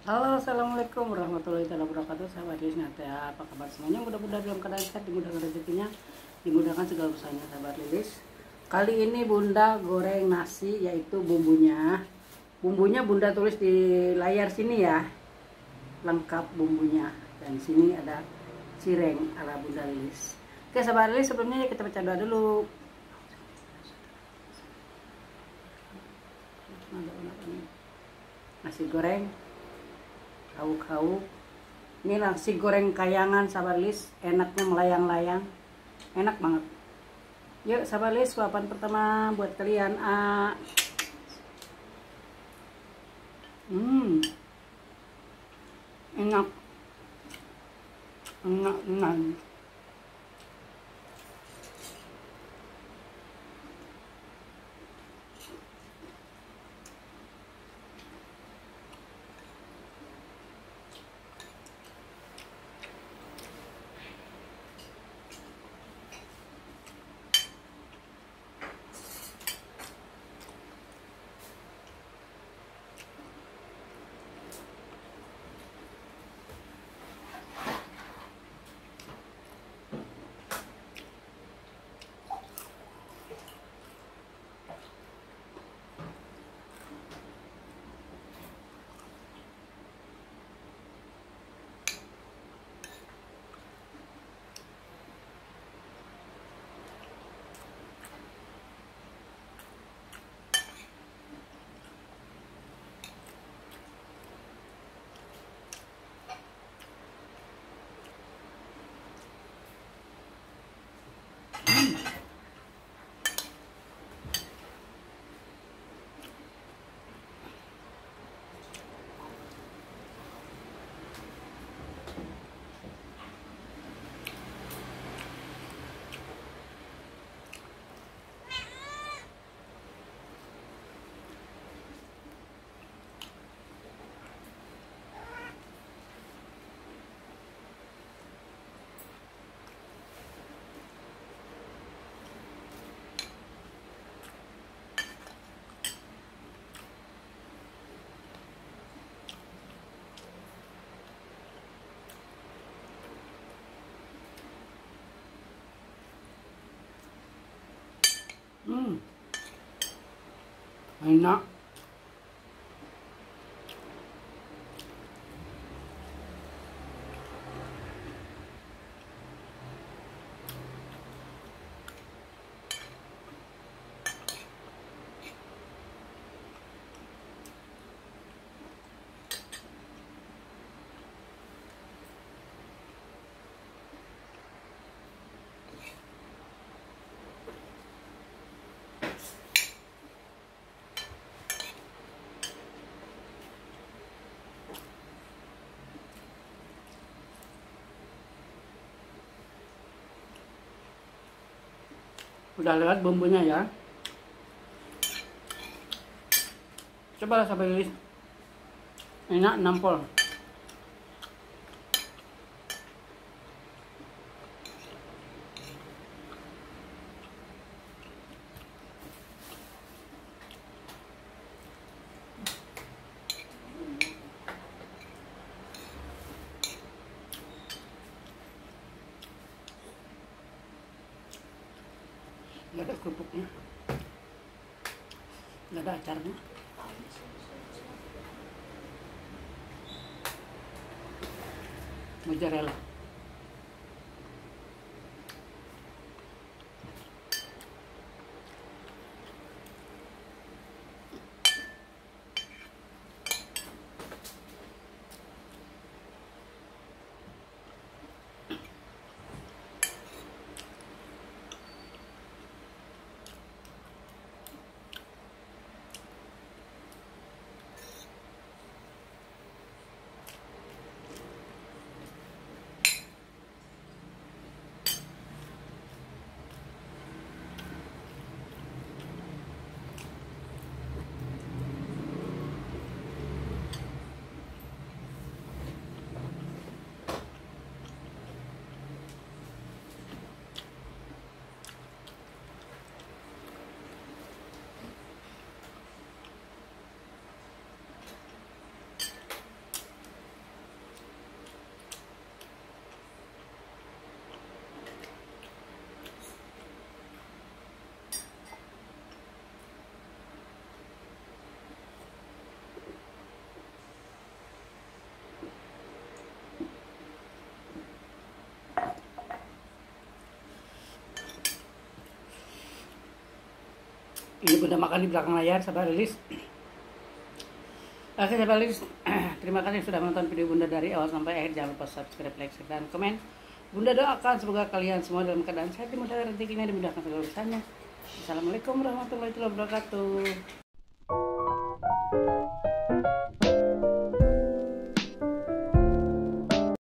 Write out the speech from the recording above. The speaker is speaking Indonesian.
Halo, assalamualaikum warahmatullahi wabarakatuh. Sahabat Lilis, apa kabar semuanya? Mudah-mudahan dalam keadaan sehat, dimudahkan rezekinya, dimudahkan segala usahanya, sahabat Lilis. Kali ini Bunda goreng nasi, yaitu bumbunya. Bumbunya Bunda tulis di layar sini ya, lengkap bumbunya. Dan sini ada cireng ala Bunda Lilis. Oke, sahabat Lilis, sebelumnya kita baca doa dulu. Nasi goreng hauk-hauk. Ini nasi goreng kayangan sahabat Lis, enaknya melayang-layang, enak banget. Yuk sahabat Lis, suapan pertama buat kalian. Enak, enak. Enak. Udah lewat bumbunya ya. Coba sahabat Lilis, enak nampol. Nggak ada kerupuknya, nggak ada acarnya. Mozzarella. Ini Bunda makan di belakang layar, sahabat Lilis. Oke sahabat Lilis, terima kasih sudah menonton video Bunda dari awal sampai akhir. Jangan lupa subscribe, like, share, dan komen. Bunda doakan semoga kalian semua dalam keadaan sehat, dimudahkan rezekinya, dimudahkan segala urusannya. Assalamualaikum warahmatullahi wabarakatuh.